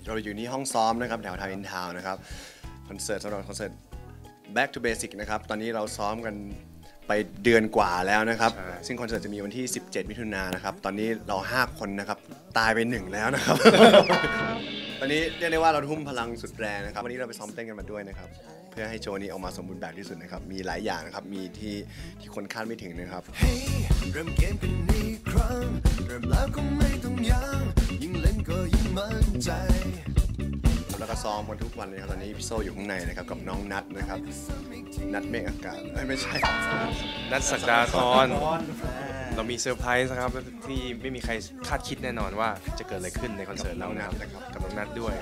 เราอยู่ที่ห้องซ้อมนะครับแถวทาวน์อินทาวน์นะครับคอนเสิร์ตสำหรับคอนเสิร์ต Back to Basic นะครับตอนนี้เราซ้อมกันไปเดือนกว่าแล้วนะครับซึ่งคอนเสิร์ตจะมีวันที่17 มิถุนายนนะครับตอนนี้เรา5 คนนะครับตายไป1แล้วนะครับ ตอนนี้เรียกได้ว่าเราทุ่มพลังสุดแรงนะครับวันนี้เราไปซ้อมเต้นกันมาด้วยนะครับเพื่อให้โชว์นี้ออกมาสมบูรณ์แบบที่สุดนะครับมีหลายอย่างนะครับมีที่คนคาดไม่ถึงนะครับ hey, เริ่มเกมกันอีกครั้งเริ่มแล้วก็ไม่ต้องยั้งยิ่งเล่นก็ยิ่งมั่นใจแล้วก็ซ้อมกันทุกวันเลยครับตอนนี้พี่โซอยู่ข้างในนะครับกับน้องนัทนะครับนัทเมฆอากาศไม่ใช่นัทศักดาธรเรามีเซอร์ไพรส์นะครับที่ไม่มีใครคาดคิดแน่นอนว่าจะเกิดอะไรขึ้นในคอนเสิร์ตเรานะครับกับน้องนัทด้วย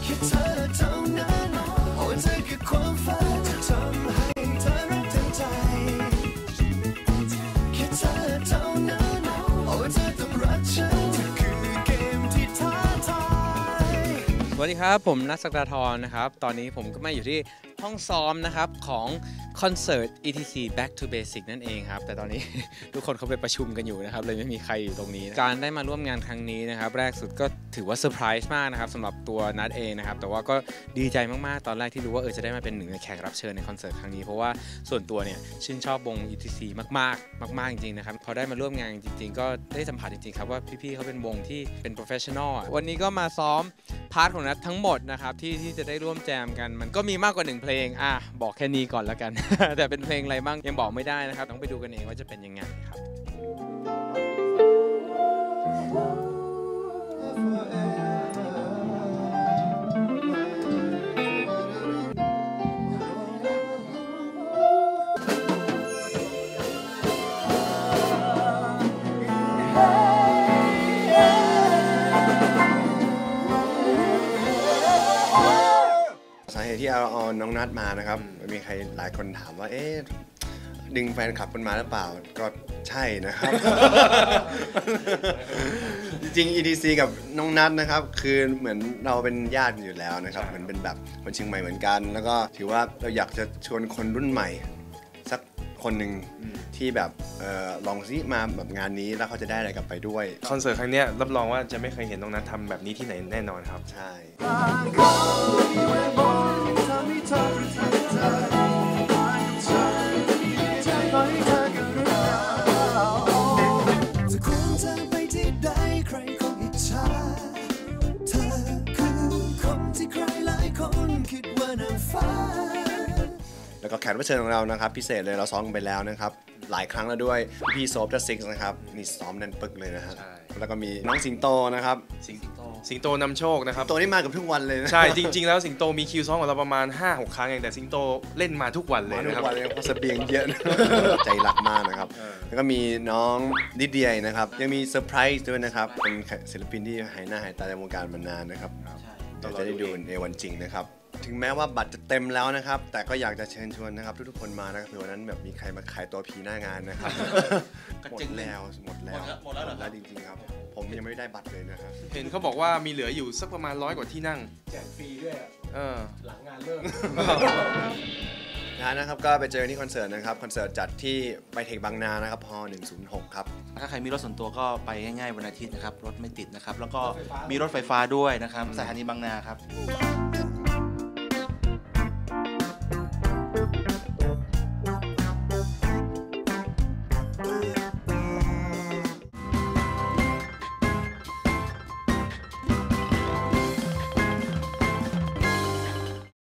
สวัสดีครับผมนัทศักดาธรนะครับตอนนี้ผมก็มาอยู่ที่ห้องซ้อมนะครับของคอนเสิร์ต ETC Back to Basic นั่นเองครับแต่ตอนนี้ ทุกคนเขาไปประชุมกันอยู่นะครับเลยไม่มีใครอยู่ตรงนี้การได้มาร่วมงานครั้งนี้นะครับแรกสุดก็ถือว่าเซอร์ไพรส์มากนะครับสำหรับตัวนัทเองนะครับแต่ว่าก็ดีใจมากๆตอนแรกที่รู้ว่าจะได้มาเป็นหนึ่งในแขกรับเชิญในคอนเสิร์ตครั้งนี้เพราะว่าส่วนตัวเนี่ยชื่นชอบวง ETC มากจริงๆนะครับพอได้มาร่วมงานจริงๆก็ได้สัมผัสจริงๆครับว่าพี่ๆเขาเป็นวงที่เป็น professional วันนี้ก็มาซ้อมพาร์ทของนัททั้งหมดนะครับที่จะได้ร่วมแจมกันมันก็มีมากกว่า1เพลงบอกแค่นี้ก่อนแล้วกัน แต่เป็นเพลงอะไรบ้างยังบอกไม่ได้นะครับต้องไปดูกันเองว่าจะเป็นยังไงครับสาเหตุที่เอาน้องนัทมานะครับมีใครหลายคนถามว่าดึงแฟนคลับมันมาหรือเปล่าก็ใช่นะครับ จริงๆ ETC กับน้องนัทนะครับคือเหมือนเราเป็นญาติอยู่แล้วนะครับเหมือนเป็นแบบคนเชียงใหม่เหมือนกันแล้วก็ถือว่าเราอยากจะชวนคนรุ่นใหม่สักคนหนึ่งที่แบบลองซิมาแบบงานนี้แล้วเขาจะได้อะไรกลับไปด้วยคอนเสิร์ตครั้งนี้รับรองว่าจะไม่เคยเห็นน้องนัททำแบบนี้ที่ไหนแน่นอนครับใช่แล้วก็แขกรับเชิญของเรานะครับพิเศษเลยเราซ้อมกันไปแล้วนะครับหลายครั้งแล้วด้วยพี่โซฟเดอะซิกซ์นะครับนี่ซ้อมแน่นปึกเลยนะครับแล้วก็มีน้องสิงโตนะครับสิงโตนำโชคนะครับตัวนี้มากับทุกวันเลยนะใช่จริงๆแล้วสิงโตมีคิวซ้อมของเราประมาณ 5-6 ครั้งเองแต่สิงโตเล่นมาทุกวันเลยนะครับเพราะเสบียงเยอะ ใจรักมากนะครับแล้วก็มีน้องดิเดียนะครับยังมีเซอร์ไพรส์ด้วยนะครับเป็นศิลปินที่หายหน้าหายตาในวงการมานานนะครับเราจะได้ดูในวันจริงนะครับถึงแม้ว่าบัตรจะเต็มแล้วนะครับแต่ก็อยากจะเชิญชวนนะครับทุกๆคนมานะครับเผื่อวันนั้นแบบมีใครมาขายตัวผีหน้างานนะครับหมดแล้วจริงๆครับผมยังไม่ได้บัตรเลยนะครับเห็นเขาบอกว่ามีเหลืออยู่สักประมาณ100 กว่าที่นั่งแจกฟรีด้วยหลังงานเลิกนะครับก็ไปเจอที่คอนเสิร์ตนะครับคอนเสิร์ตจัดที่ไบเทคบางนานะครับฮ106ครับถ้าใครมีรถส่วนตัวก็ไปง่ายๆวันอาทิตย์นะครับรถไม่ติดนะครับแล้วก็มีรถไฟฟ้าด้วยนะครับสถานีบางนาครับ